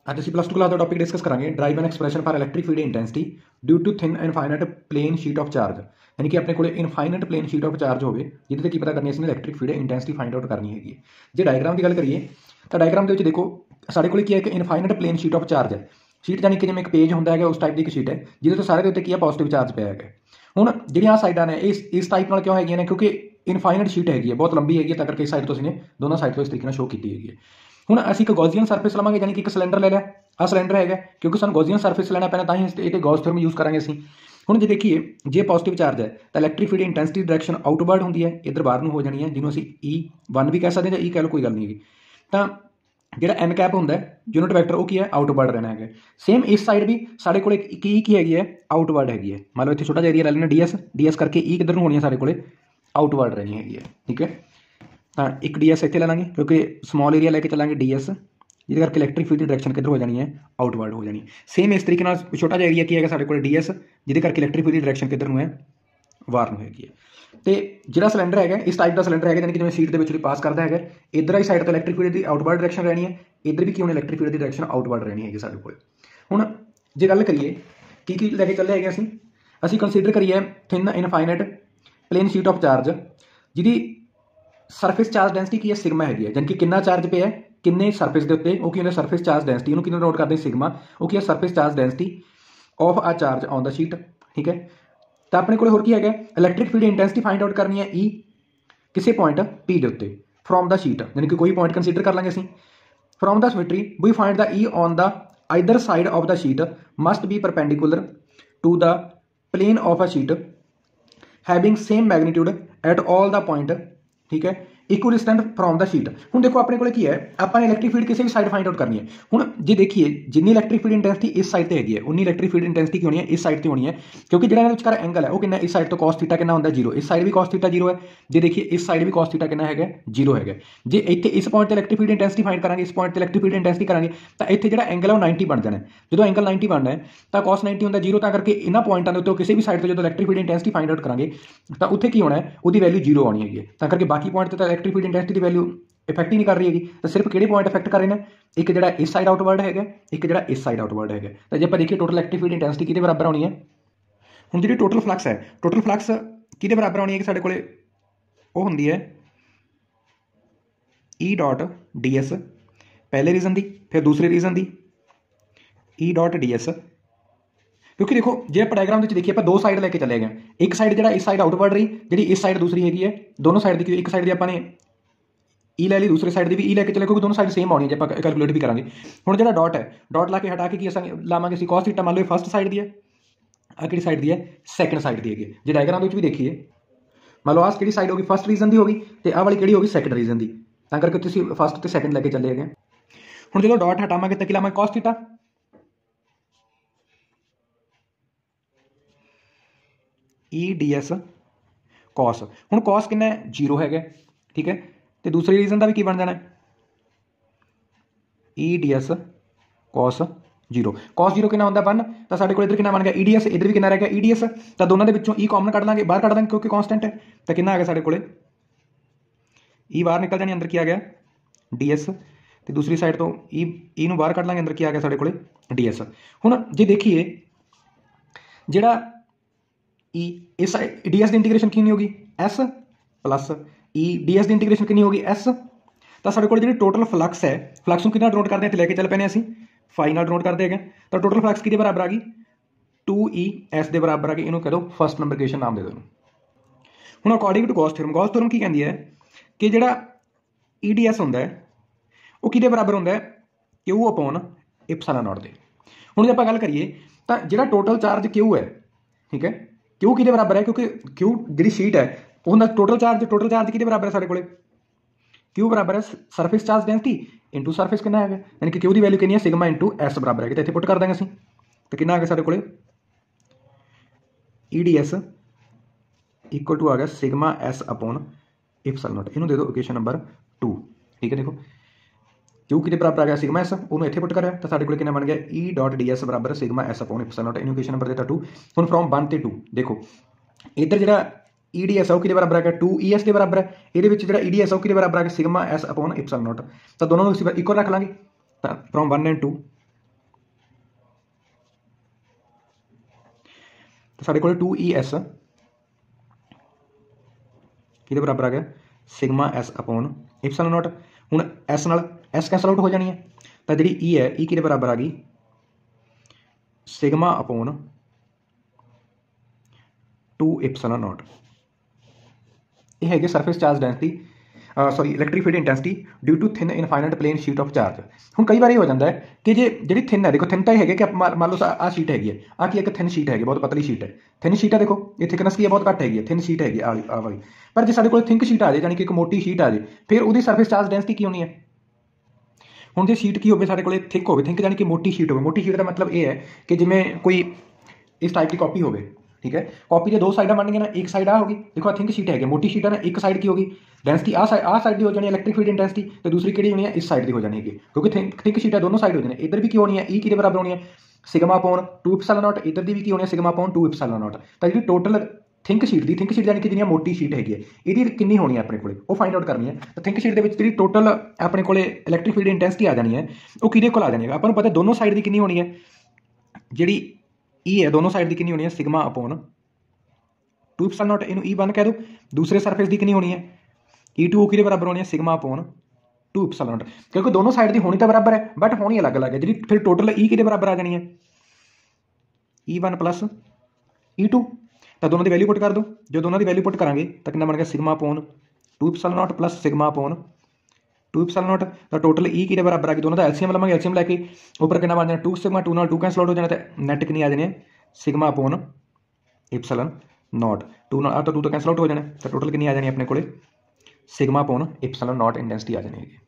ਅੱਜ ਅਸੀਂ plus 2 class ਦਾ ਟੌਪਿਕ ਡਿਸਕਸ ਕਰਾਂਗੇ derive an expression for electric field intensity due to thin infinite plane sheet of charge. ਯਾਨੀ ਕਿ ਆਪਣੇ ਕੋਲੇ infinite plane sheet of charge ਹੋਵੇ ਜਿਹਦੇ ਤੇ ਕੀ ਪਤਾ ਕਰਨੀ ਅਸੀਂ electric field intensity find out ਕਰਨੀ ਹੈਗੀ ਹੈ। ਜੇ ਡਾਇਗਰਾਮ ਦੀ ਗੱਲ ਕਰੀਏ ਤਾਂ ਡਾਇਗਰਾਮ ਦੇ ਵਿੱਚ ਦੇਖੋ ਸਾਡੇ ਕੋਲੇ ਕੀ ਹੈ, ਇੱਕ infinite plane sheet of charge ਹੈ। ਸ਼ੀਟ ਯਾਨੀ ਕਿ ਜਿਵੇਂ ਇੱਕ ਪੇਜ ਹੁੰਦਾ ਹੈਗਾ ਉਸ ਟਾਈਪ ਦੀ ਇੱਕ ਸ਼ੀਟ ਹੈ ਜਿਹਦੇ ਤੋਂ ਸਾਰੇ ਦੇ ਉੱਤੇ ਕੀ ਹੈ, ਪੋਜ਼ਿਟਿਵ ਚਾਰਜ ਪਿਆ ਹੈਗਾ। ਹੁਣ ਜਿਹੜੀਆਂ ਸਾਈਡਾਂ ਨੇ ਇਸ ਟਾਈਪ ਨਾਲ ਕਿਉਂ ਹੈਗੀਆਂ ਨੇ, ਕਿਉਂਕਿ ਇਨਫਾਈਨਾਈਟ ਸ਼ੀਟ ਹੈਗੀ ਹੈ, ਬਹੁਤ ਲੰਬੀ ਹੈਗੀ ਹੈ, ਤਾਂ ਕਰਕੇ ਇਸ ਸਾਈਡ ਤੋਂ ਅਸੀਂ ਨੇ ਦੋਨੋਂ ਸਾਈਡ ਤੋਂ ਇਸ ਤਰੀਕੇ ਨਾਲ ਸ਼ੋ ਕੀਤੀ ਹੈਗੀ ਹੈ। ਹੁਣ ਅਸੀਂ ਇੱਕ ਗੌਸੀਅਨ ਸਰਫੇਸ ਲਵਾਂਗੇ, ਯਾਨੀ ਕਿ ਇੱਕ ਸਿਲੰਡਰ ਲੈ ਲਿਆ, ਆਹ ਸਿਲੰਡਰ ਹੈਗਾ, ਕਿਉਂਕਿ ਸਾਨੂੰ ਗੌਸੀਅਨ ਸਰਫੇਸ ਲੈਣਾ ਪੈਣਾ, ਤਾਂ ਹੀ ਇਹ ਤੇ ਗੌਸ ਥਿਓਰਮ ਯੂਜ਼ ਕਰਾਂਗੇ ਅਸੀਂ। ਹੁਣ ਜੇ ਦੇਖੀਏ, ਜੇ ਪੋਜ਼ਿਟਿਵ ਚਾਰਜ ਹੈ ਤਾਂ electric field intensity direction outward ਹੁੰਦੀ ਹੈ, ਇੱਧਰ ਬਾਹਰ ਨੂੰ ਹੋ ਜਾਣੀ ਹੈ, ਜਿਹਨੂੰ ਅਸੀਂ E1 ਵੀ ਕਹਿ ਸਕਦੇ ਹਾਂ ਜਾਂ E ਕਹਿ ਲਓ, ਕੋਈ ਗੱਲ ਨਹੀਂ ਹੈਗੀ। ਤਾਂ ਜਿਹੜਾ ਐਨ ਕੈਪ ਹੁੰਦਾ ਯੂਨਿਟ ਵੈਕਟਰ ਉਹ ਕੀ ਹੈ, ਆਊਟਵਰਡ ਰਹਿਣਾ ਹੈਗਾ। ਸੇਮ ਇਸ ਸਾਈਡ ਵੀ ਸਾਡੇ ਕੋਲੇ ਕੀ ਹੈਗੀ ਹੈ, ਆਊਟਵਰਡ ਹੈਗੀ ਹੈ। ਮੰਨ ਲਓ ਇੱਥੇ ਛੋਟਾ ਜਿਹਾ ਏਰੀਆ ਲੈ ਲੈਣਾ ds ਕਰਕੇ E ਕਿੱਧਰ ਨੂੰ ਹੋਣੀ ਹੈ, ਸਾਡੇ ਕੋਲੇ ਆਊਟਵਰਡ ਰਹਿਣੀ ਹੈਗੀ ਹੈ। ਠੀਕ ਹੈ, ਤਾਂ ਇੱਕ ds ਇੱਥੇ ਲੈ ਲਾਂਗੇ ਕਿਉਂਕਿ ਸਮੋਲ ਏਰੀਆ ਲੈ ਕੇ ਚੱਲਾਂਗੇ ds, ਜਿਹਦੇ ਕਰਕੇ ਇਲੈਕਟ੍ਰਿਕ ਫੀਲਡ ਦੀ ਡਾਇਰੈਕਸ਼ਨ ਕਿੱਧਰ ਹੋ ਜਾਣੀ ਹੈ, ਆਊਟਵਰਡ ਹੋ ਜਾਣੀ। ਸੇਮ ਇਸ ਤਰੀਕੇ ਨਾਲ ਛੋਟਾ ਜਿਹਾ ਏਰੀਆ ਕੀ ਹੈਗਾ ਸਾਡੇ ਕੋਲ ds, ਜਿਹਦੇ ਕਰਕੇ ਇਲੈਕਟ੍ਰਿਕ ਫੀਲਡ ਦੀ ਡਾਇਰੈਕਸ਼ਨ ਕਿੱਧਰ ਨੂੰ ਹੈ, ਵਾਰ ਨੂੰ ਹੈਗੀ ਹੈ। ਤੇ ਜਿਹੜਾ ਸਿਲੰਡਰ ਹੈਗਾ ਇਸ ਟਾਈਪ ਦਾ ਸਿਲੰਡਰ ਹੈਗਾ, ਯਾਨੀ ਕਿ ਜਿਵੇਂ ਸ਼ੀਟ ਦੇ ਵਿੱਚ ਵੀ ਪਾਸ ਕਰਦਾ ਹੈਗਾ, ਇੱਧਰ ਵਾਲੀ ਸਾਈਡ ਤੋਂ ਇਲੈਕਟ੍ਰਿਕ ਫੀਲਡ ਦੀ ਆਊਟਵਰਡ ਡਾਇਰੈਕਸ਼ਨ ਰਹਿਣੀ ਹੈ, ਇੱਧਰ ਵੀ ਕੀ ਹੋਣੀ, ਇਲੈਕਟ੍ਰਿਕ ਫੀਲਡ ਦੀ ਡਾਇਰੈਕਸ਼ਨ ਆਊਟਵਰਡ ਰਹਿਣੀ ਹੈਗੀ ਸਾਡੇ ਕੋਲ। ਹੁਣ ਜੇ ਗੱਲ ਕਰੀਏ ਕੀ ਲੈ ਕੇ ਚੱਲੇ ਹੈਗੇ ਅਸੀਂ ਕੰਸੀਡਰ ਕਰੀਏ thin infinite plane sheet of charge, ਜਿਹਦੀ ਸਰਫੇਸ ਚਾਰਜ ਡੈਂਸਿਟੀ ਕੀ ਹੈ, ਸਿਗਮਾ ਹੈਗੀ ਹੈ। ਯਾਨੀ ਕਿ ਕਿੰਨਾ ਚਾਰਜ ਪਿਆ ਕਿੰਨੇ ਸਰਫੇਸ ਦੇ ਉੱਤੇ, ਉਹ ਕੀ ਹੁੰਦਾ, ਸਰਫੇਸ ਚਾਰਜ ਡੈਂਸਿਟੀ, ਉਹਨੂੰ ਕਿਵੇਂ ਨੋਟ ਕਰਦੇ, ਸਿਗਮਾ। ਉਹ ਕੀ ਹੈ, surface charge density of a charge on the sheet. ਠੀਕ ਹੈ, ਤਾਂ ਆਪਣੇ ਕੋਲ ਹੋਰ ਕੀ ਹੈਗਾ, electric field intensity find out ਕਰਨੀ ਹੈ E ਕਿਸੇ ਪੁਆਇੰਟ P ਦੇ ਉੱਤੇ ਫਰੋਮ ਦਾ ਸ਼ੀਟ, ਯਾਨੀ ਕਿ ਕੋਈ ਪੁਆਇੰਟ ਕੰਸੀਡਰ ਕਰ ਲਾਂਗੇ ਅਸੀਂ। From the symmetry we find the E on the either side of the sheet must be perpendicular to the plane of a sheet having same magnitude at all the point. ਠੀਕ ਹੈ, equal distant from the sheet. ਹੁਣ ਦੇਖੋ ਆਪਣੇ ਕੋਲ ਕੀ ਹੈ, ਆਪਾਂ ਨੇ electric field ਕਿਸੇ ਵੀ ਸਾਈਡ ਫਾਈਂਡ ਆਊਟ ਕਰਨੀ ਹੈ। ਹੁਣ ਜੇ ਦੇਖੀਏ ਜਿੰਨੀ ਇਲੈਕਟ੍ਰਿਕ ਫੀਲਡ ਇੰਟੈਂਸਿਟੀ ਇਸ ਸਾਈਡ ਤੇ ਹੈਗੀ ਹੈ, ਉਨੀ ਇਲੈਕਟ੍ਰਿਕ ਫੀਲਡ ਇੰਟੈਂਸਿਟੀ ਕੀ ਹੋਣੀ ਹੈ, ਇਸ ਸਾਈਡ ਤੇ ਹੋਣੀ ਹੈ, ਕਿਉਂਕਿ ਜਿਹੜਾ ਇਹਦੇ ਵਿਚਕਾਰ ਐਂਗਲ ਹੈ ਉਹ ਕਿੰਨਾ, ਇਸ ਸਾਈਡ ਤੋਂ cos ਥੀਟਾ ਕਿੰਨਾ ਹੁੰਦਾ, 0। ਇਸ ਸਾਈਡ ਵੀ cos ਥੀਟਾ 0 ਹੈ। ਜੇ ਦੇਖੀਏ ਇਸ ਸਾਈਡ ਵੀ cos ਥੀਟਾ ਕਿੰਨਾ ਹੈਗਾ, 0 ਹੈਗਾ। ਜੇ ਇੱਥੇ ਇਸ ਪੁਆਇੰਟ ਤੇ ਇਲੈਕਟ੍ਰਿਕ ਫੀਲਡ ਇੰਟੈਂਸਿਟੀ ਫਾਈਂਡ ਕਰਾਂਗੇ, ਇਸ ਪੁਆਇੰਟ ਤੇ ਇਲੈਕਟ੍ਰਿਕ ਫੀਲਡ ਇੰਟੈਂਸਿਟੀ ਕਰਾਂਗੇ, ਤਾਂ ਇੱਥੇ ਜਿਹੜਾ ਐਂਗਲ ਹੈ ਉਹ 90 ਬਣ ਜਾਣਾ। ਜਦੋਂ ਐਂਗਲ 90 ਬਣਨਾ ਹੈ ਤਾਂ cos 90 ਹੁੰਦਾ 0, ਤਾਂ ਕਰਕੇ ਇਹਨਾਂ ਪੁਆਇੰਟਾਂ ਦੇ ਉੱਤੇ ਕਿਸੇ ਵੀ ਸਾਈਡ ਤੋਂ ਜਦੋਂ electric field intensity find out ਕਰਾਂਗੇ ਤਾਂ ਉੱਥੇ ਕੀ ਹੋਣਾ ਹੈ, ਉਹਦੀ ਵੈਲਿਊ 0 ਆਉਣੀ ਹੈਗੀ ਹੈ। ਤਾਂ ਕਰਕੇ ਬਾਕੀ ਪੁਆਇੰਟ ਤੇ ਤਾਂ ਇਲੈਕਟ੍ਰਿਕ ਫੀਲਡ ਇੰਟੈਂਸਿਟੀ ਦੀ ਵੈਲਿਊ ਇਫੈਕਟ ਹੀ ਨਹੀਂ ਕਰ ਰਹੀ ਹੈਗੀ। ਤਾਂ ਸਿਰਫ ਕਿਹੜੇ ਪੁਆਇੰਟ ਇਫੈਕਟ ਕਰ ਰਹੇ ਨੇ, ਇੱਕ ਜਿਹੜਾ ਇਸ ਸਾਈਡ ਆਊਟਵਰਡ ਹੈਗਾ, ਇੱਕ ਜਿਹੜਾ ਇਸ ਸਾਈਡ ਆਊਟਵਰਡ ਹੈਗਾ। ਤਾਂ ਜੇ ਆਪਾਂ ਦੇਖੀਏ ਟੋਟਲ ਇਲੈਕਟ੍ਰਿਕ ਫੀਲਡ ਇੰਟੈਂਸਿਟੀ ਕਿਹਦੇ ਬਰਾਬਰ ਆਉਣੀ ਹੈ, ਹੁਣ ਜਿਹੜੀ ਟੋਟਲ ਫਲਕਸ ਹੈ, ਟੋਟਲ ਫਲਕਸ ਕਿਹਦੇ ਬਰਾਬਰ ਆਉਣੀ ਹੈ, ਕਿ ਸਾਡੇ ਕੋਲੇ ਉਹ ਹੁੰਦੀ ਹੈ E ਡਾਟ ds ਪਹਿਲੇ ਰੀਜ਼ਨ ਦੀ, ਫਿਰ ਦੂਸਰੇ ਰੀਜ਼ਨ ਦੀ E ਡਾਟ ds। ਕਿਉਂਕਿ ਦੇਖੋ ਜੇ ਆਪਾਂ ਡਾਇਗਰਾਮ ਵਿੱਚ ਦੇਖੀਏ ਆਪਾਂ ਦੋ ਸਾਈਡ ਲੈ ਕੇ ਚੱਲੇ ਗਏ, ਇੱਕ ਸਾਈਡ ਜਿਹੜਾ ਇਸ ਸਾਈਡ ਆਊਟਵਰਡ ਰਹੀ, ਜਿਹੜੀ ਇਸ ਸਾਈਡ ਦੂਸਰੀ ਹੈਗੀ ਹੈ, ਦੋਨੋਂ ਸਾਈਡ ਦੀ ਇੱਕ ਸਾਈਡ ਦੀ ਆਪਾਂ ਨੇ E ਲੈ ਲਈ, ਦੂਸਰੇ ਸਾਈਡ ਦੀ ਵੀ E ਲੈ ਕੇ ਚੱਲੇ, ਕਿਉਂਕਿ ਦੋਨੋਂ ਸਾਈਡ ਸੇਮ ਆਉਣੀ ਹੈ ਜੇ ਆਪਾਂ ਕੈਲਕੂਲੇਟ ਵੀ ਕਰਾਂਗੇ। ਹੁਣ ਜਿਹੜਾ ਡਾਟ ਹੈ, ਡਾਟ ਲਾ ਕੇ ਹਟਾ ਕੇ ਕੀ ਅਸਾਂ ਲਾਵਾਂਗੇ ਅਸੀਂ, cos ਥੀਟਾ। ਮੰਨ ਲਓ ਇਹ ਫਸਟ ਸਾਈਡ ਦੀ ਹੈ, ਆਹ ਕਿਹੜੀ ਸਾਈਡ ਦੀ ਹੈ, ਸੈਕੰਡ ਸਾਈਡ ਦੀ ਹੈਗੀ। ਜੇ ਡਾਇਗਰਾਮ ਦੇ ਵਿੱਚ ਵੀ ਦੇਖੀਏ, ਮੰਨ ਲਓ ਆਹ ਕਿਹੜੀ ਸਾਈਡ ਹੋ ਗਈ, ਫਸਟ ਰੀਜ਼ਨ ਦੀ ਹੋ ਗਈ, ਤੇ ਆਹ ਵਾਲੀ ਕਿਹੜੀ ਹੋ ਗਈ, ਸੈਕੰਡ ਰੀਜ਼ਨ ਦੀ। ਤਾਂ ਕਰਕੇ ਤੁਸੀਂ ਫਸਟ ਤੇ ਸੈਕੰਡ ਲੈ ਕੇ ਚੱਲੇ ਹੈਗੇ। ਹੁਣ ਜਦੋਂ ਡਾਟ ਹਟਾਵਾਂਗੇ ਤਾਂ ਕੀ ਲਾਵਾਂਗੇ, cos theta. E ds cos, ਹੁਣ cos ਕਿੰਨਾ ਹੈ, 0 ਹੈਗਾ। ਠੀਕ ਹੈ, ਤੇ ਦੂਸਰੀ ਰੀਜ਼ਨ ਦਾ ਵੀ ਕੀ ਬਣ ਜਾਣਾ, E ds cos 0। cos 0 ਕਿੰਨਾ ਹੁੰਦਾ, 1, ਤਾਂ ਸਾਡੇ ਕੋਲ ਇੱਧਰ ਕਿੰਨਾ ਬਣ ਗਿਆ, E ds, ਇੱਧਰ ਵੀ ਕਿੰਨਾ ਰਹਿ ਗਿਆ, E ds। ਤਾਂ ਦੋਨਾਂ ਦੇ ਵਿੱਚੋਂ E ਕਾਮਨ ਕੱਢ ਲਾਂਗੇ, ਬਾਹਰ ਕੱਢ ਦਾਂਗੇ ਕਿਉਂਕਿ ਕਾਂਸਟੈਂਟ ਹੈ। ਤਾਂ ਕਿੰਨਾ ਆ ਗਿਆ ਸਾਡੇ ਕੋਲੇ, E ਬਾਹਰ ਨਿਕਲ ਜਾਣੀ, ਅੰਦਰ ਕੀ ਆ ਗਿਆ, ds, ਤੇ ਦੂਸਰੀ ਸਾਈਡ ਤੋਂ E ਨੂੰ ਬਾਹਰ ਕੱਢ ਲਾਂਗੇ, ਅੰਦਰ ਕੀ ਆ ਗਿਆ ਸਾਡੇ ਕੋਲੇ, ds। ਹੁਣ ਜੇ ਦੇਖੀਏ ਜਿਹੜਾ E ਇਸ ਸਾਈਡ ds ਦੀ ਇੰਟੀਗ੍ਰੇਸ਼ਨ ਕਿੰਨੀ ਹੋਗੀ, s ਪਲੱਸ E ds ਦੀ ਇੰਟੀਗ੍ਰੇਸ਼ਨ ਕਿੰਨੀ ਹੋਗੀ, s। ਤਾਂ ਸਾਡੇ ਕੋਲ ਜਿਹੜੀ ਟੋਟਲ ਫਲਕਸ ਹੈ, ਫਲਕਸ ਨੂੰ ਕਿੰਨਾ ਡਿਨੋਟ ਕਰਦੇ ਹਾਂ, ਇੱਥੇ ਲੈ ਕੇ ਚੱਲ ਪੈਨੇ ਅਸੀਂ ਫਾਈ ਨਾਲ ਡਿਨੋਟ ਕਰਦੇ ਹੈਗੇ। ਤਾਂ ਟੋਟਲ ਫਲਕਸ ਕਿਹਦੇ ਬਰਾਬਰ ਆ ਗਈ, 2ES ਦੇ ਬਰਾਬਰ ਆ ਗਈ। ਇਹਨੂੰ ਕਹਿ ਦਿਓ ਫਸਟ ਨੰਬਰ ਇਕੁਏਸ਼ਨ ਨਾਮ ਦੇ ਦਿਓ ਇਹਨੂੰ। ਹੁਣ ਅਕੋਰਡਿੰਗ ਟੂ ਗੌਸ ਥਿਓਰਮ ਕੀ ਕਹਿੰਦੀ ਹੈ ਕਿ ਜਿਹੜਾ EDS ਹੁੰਦਾ ਹੈ ਉਹ ਕਿਹਦੇ ਬਰਾਬਰ ਹੁੰਦਾ ਹੈ, Q ਅਪੋਨ ਇਪਸਿਲਨ ਨੋਟ ਦੇ। ਹੁਣ ਜੇ ਆਪਾਂ ਗੱਲ ਕਰੀਏ ਤਾਂ ਜਿਹੜਾ ਟੋਟਲ ਚਾਰਜ Q ਹੈ, ਠੀਕ ਹੈ, Q ਕਿਹਦੇ ਬਰਾਬਰ ਹੈ, ਕਿਉਂਕਿ Q ਜਿਹੜੀ ਸ਼ੀਟ ਹੈ ਉਹਦਾ ਟੋਟਲ ਚਾਰਜ ਕਿਹਦੇ ਬਰਾਬਰ ਹੈ, ਸਾਡੇ ਕੋਲੇ Q ਬਰਾਬਰ ਹੈ surface charge density into surface ਕਿੰਨਾ ਹੈਗਾ, ਯਾਨੀ ਕਿ Q ਦੀ ਵੈਲਿਊ ਕਿੰਨੀ ਹੈ, ਸਿਗਮਾ ਇੰਟੂ S ਬਰਾਬਰ ਹੈ। ਤਾਂ ਇੱਥੇ ਪੁੱਟ ਕਰ ਦਾਂਗੇ ਅਸੀਂ, ਤਾਂ ਕਿੰਨਾ ਆ ਗਿਆ ਸਾਡੇ ਕੋਲੇ, EDS ਇਕੁਅਲ ਟੂ ਆ ਗਿਆ sigma S upon epsilon nought. ਇਹਨੂੰ ਦੇ ਦਿਓ ਇਕੁਏਸ਼ਨ ਨੰਬਰ 2। ਠੀਕ ਹੈ, ਦੇਖੋ Q ਕਿਹਦੇ ਬਰਾਬਰ ਆ ਗਿਆ, ਸਿਗਮਾ S, ਉਹਨੂੰ ਇੱਥੇ ਪੁੱਟ ਕਰਿਆ ਤਾਂ ਸਾਡੇ ਕੋਲ ਕਿੰਨਾ ਬਣ ਗਿਆ, E ਡਾਟ ds ਬਰਾਬਰ sigma S upon epsilon nought. ਇਹਨੂੰ ਇਕੁਏਸ਼ਨ ਨੰਬਰ ਦਿੱਤਾ 2। ਹੁਣ ਫਰੋਮ 1 ਤੇ 2 ਦੇਖੋ, ਇੱਧਰ ਜਿਹੜਾ EDS ਹੈ ਉਹ ਕਿਹਦੇ ਬਰਾਬਰ ਹੈਗਾ, 2ES ਦੇ ਬਰਾਬਰ ਹੈ। ਇਹਦੇ ਵਿੱਚ ਜਿਹੜਾ EDS ਹੈ ਉਹ ਕਿਹਦੇ ਬਰਾਬਰ ਹੈਗਾ, sigma S upon epsilon nought. ਤਾਂ ਦੋਨੋਂ ਨੂੰ ਅਸੀਂ ਇਕੁਅਲ ਰੱਖ ਲਾਂਗੇ। ਤਾਂ ਫਰੋਮ 1 and 2 तो साढ़े को 2ES किहदे बराबर आ गया sigma S upon epsilon nought. हुण S नाल S कैंसल आउट हो जानी है, तो जी E है E किहदे बराबर आ गई सिग्मा अपॉन 2 इप्सिलॉन नॉट। ये है surface charge density sorry electric field intensity due to thin infinite plane sheet of charge. हुण कई बार ये हो जाता है कि जे जी थिन है, देखो थिन तो है कि मान लो आ शीट हैगी है, आ की एक थिन शीट है, बहुत पतली शीट है, थिन शीट है, देखो ये थिकनेस की है बहुत घट हैगी है, थिन शीट हैगी आ वाली। पर जो साडे कोल थिंक शीट आ जाए यानी कि एक मोटी शीट आ जाए, फिर उसकी सरफेस चार्ज डेंसिटी की होनी है। हुण जो शीट की होवे साडे कोल थिक होवे, थिंक यानी कि मोटी शीट होवे, मोटी शीट का मतलब ये है कि जिवें कोई इस टाइप की कॉपी होवे, ठीक है, कॉपी के दो साइडा बन गई ना, एक साइड आ होगी, देखो थिंक शीट है मोटी शीट है ना, एक साइड की होगी डेंसिटी आ साइड की हो जानी है इलैक्ट्रिक फील्ड इंटेंसिटी, तो दूसरी किहड़ी होनी है इस साइड की हो जानी है, क्योंकि थिंक शीट है दोनों साइड हो जाने। इधर भी की होनी है ई किहदे बराबर होनी है सिग्मा अपॉन 2 इप्सिलॉन नॉट, इधर दी भी की होनी है सिग्मा अपॉन 2 इप्सिलॉन नॉट। तो जी टोटल थिंक शीट यानी कि जिहड़ी मोटी शीट हैगी है इहदी कितनी होनी है अपने कोले वो फाइंड आउट करनी है। तो थिंक शीट दे विच जिहड़ी टोटल अपने कोले इलैक्ट्रिक फील्ड इंटेंसिटी आ जानी है वो किहदे कोल आ जानी है, आपां नूं पता दोनों साइड की कितनी होनी है, जिहड़ी ई है दोनों साइड की कितनी होनी है सिग्मा अपॉन 2 इप्सिलॉन नॉट, इनू E1 कह दो। दूसरे सरफेस की कितनी होनी है E2 किहदे बराबर होनी है सिग्मा अपॉन 2 इप्सिलॉन नॉट, क्योंकि दोनों साइड की होनी तो बराबर है बट होनी अलग अलग है, जी फिर टोटल E किहदे बराबर आ जानी है E1 प्लस E2। तो दोनों की वैल्यू पुट कर दो, जो दोनों की वैल्यू पुट करांगे तो कितना बन गया sigma upon 2 epsilon nought plus sigma upon 2 epsilon nought. तो टोटल E किहदे बराबर आ गई, दोनों का एलसीएम लवांगे, एलसीएम लैके ऊपर कितना बन जाना 2 सिग्मा, 2 नाल 2 कैंसल आउट हो जाना, तो नैट कितनी आ जानी है सिग्मा अपॉन इप्सिलॉन नॉट, 2 तो 2 तो कैंसल आउट हो जाना, तो टोटल कितनी आ जानी है अपने को sigma upon epsilon nought intensity आ जानी है।